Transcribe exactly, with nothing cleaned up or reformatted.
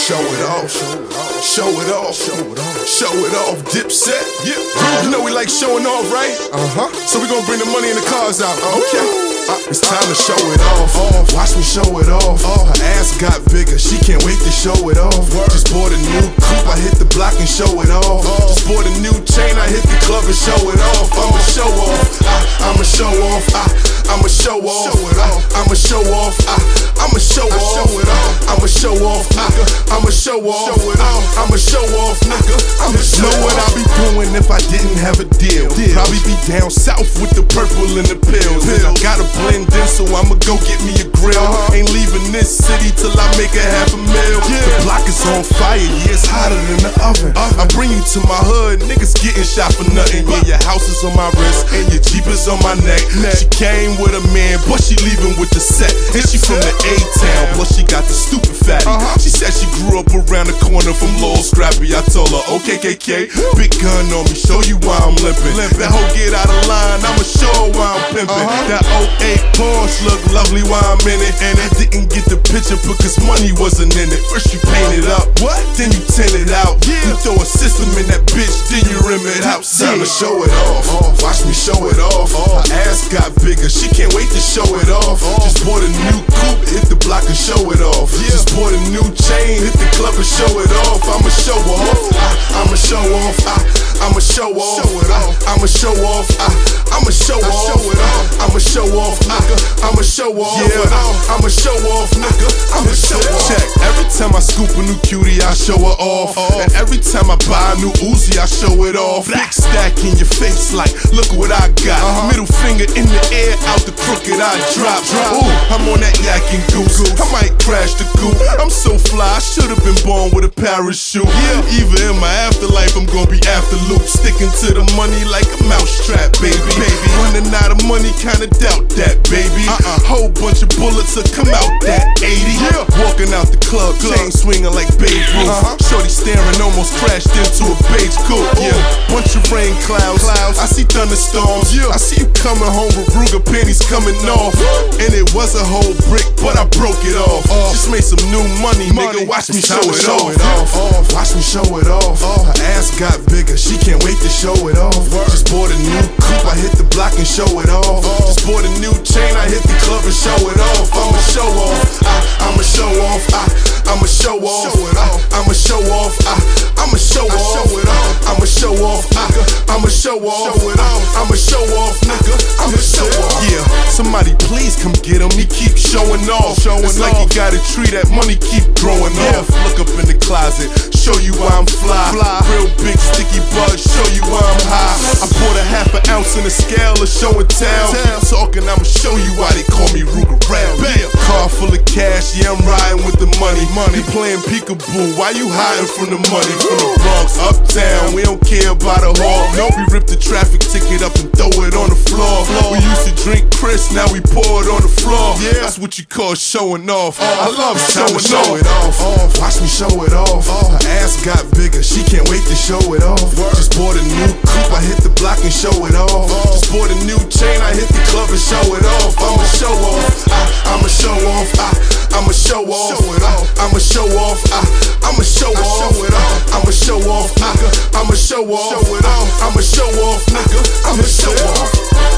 show it off, show it off, show it off, Dipset. Yeah, you know we like showing off, right? Uh huh. So we gonna bring the money and the cars out. Okay. Uh, it's time to show it off. Watch me show it off. Her ass got bigger, she can't wait to show it off. Just bought a new coupe, I hit the block and show it off. Just bought a new chain, I hit the club and show it off. I'ma show off. I, I'ma show off. I, I'ma show off. I, I'ma show off. I, I'ma show off. I'ma show off. I, I'ma show off. I'ma show off, nigga. I'ma show what I be doing if I didn't have a deal. Probably be down south with the purple and the pills. Gotta blend in, so I'ma go get me a grill. Ain't leaving this city till I make a half a mil. The block is on fire, yeah, it's hotter than the oven. I bring you to my hood, niggas getting shot for nothing. Yeah, your house is on my wrist and your Jeep is on my neck. She came with a man, but she leaving with the set. And she from the A-town, plus she got the stupid fatty. She said she grew up around the corner from Lil Scrappy. I told her, okay, K K, big gun on me, show you why I'm limping. That hoe get out of line, I'ma show her why I'm pimping. That oh eight Porsche look lovely while I'm in it. And I didn't get the picture because money wasn't in it. First you paint it up, what? Then you tint it out. You throw a system in that bitch, then you rim it out. Time to show it off, watch me show it off. Her ass got bigger, she can't wait to show it off. Just bought a new coupe, hit the block and show it off. Just bought a new chain, hit the club and show it off. I'ma show off, I, I'ma show off, I, I'ma show off, I, I'ma show off, I, I'ma show off, I'ma show off, nigga, I'ma show off, yeah, I'ma show off, nigga, I'ma show off. Check, every time I scoop a new cutie, I show her off. And every time I buy a new Uzi, I show it off. Big stack in your face like, look what I got. Middle finger in the air, out the crooked, I drop. Ooh, I'm on that yak and goose, I might crash the coupe. I'm so fly, I should've been born with a parachute. Yeah, even in my afterlife, I'm gonna be after loop. Sticking to the money like a mousetrap, baby. baby. Running out of money, kinda doubt that, baby. Uh-uh. Whole bunch of bullets will come out that eighty. Yeah. Walking out the club, chain swinging like Babe Ruth. Uh-huh. Shorty staring, almost crashed into a beige coupe. Yeah, bunch of rain clouds. clouds. I see thunderstorms. Yeah. I see you coming home with Ruger panties coming off. And it was a whole brick, but I broke it off. Uh, Just made some new money, money. Nigga. Watch me show it, show it off. off. Watch me show it off. Her ass got bigger, she can't wait to show it off. Just bought a new coupe, I hit the block and show it off. Just bought a new chain, I hit the club and show it off. I'ma show off, I, I'ma show off, I, I'ma show off, I, I'ma show off, I, I'ma show off, I'ma show off, I, I'ma show off, I'ma show off, nigga, I'ma show off. Yeah, somebody please come get him, he keep showing off. It's like you got a tree, that money keep growing off. Look up in the closet, show you why I'm fly. Real big sticky bug, show you why I'm high. I bought a half an ounce in a scale of show and tell. Keep talking, I'ma show you why they call me Ruger Round. Yeah, car full of cash, yeah, I'm riding with the money. Money playing peekaboo, why you hiding from the money? From the Bronx, uptown, we don't care about a haul. No, we rip the traffic ticket up and throw it on the floor. We used to drink Chris, now we pour it on the floor. Yeah, that's what you call showing off. I love showing off. It off. Watch me show it off. Her ass got bigger, she can't wait to show it off. Just bought a new coupe, I hit the block and show it off. Just bought a new chain, I hit the club and show it off. I'ma show off, I, I'ma show off, I, I'ma show off, I, I'ma show off, I, I'ma show off, I'ma show off, I, I'ma show off, I'ma show off, nigga, I'ma show off.